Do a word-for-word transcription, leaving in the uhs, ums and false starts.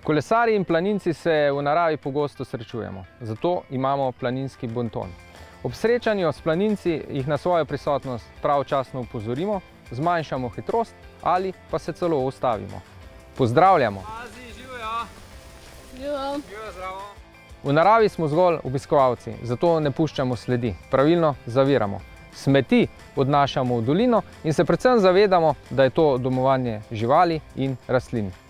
Kolesarji in planinci se v naravi pogosto srečujemo, zato imamo planinski bonton. Ob srečanju s planinci jih na svojo prisotnost pravočasno opozorimo, zmanjšamo hitrost ali pa se celo ustavimo. Pozdravljamo! V naravi smo zgolj obiskovalci, zato ne puščamo sledi, pravilno zaviramo. Smeti odnašamo v dolino in se predvsem zavedamo, da je to domovanje živali in rastlin.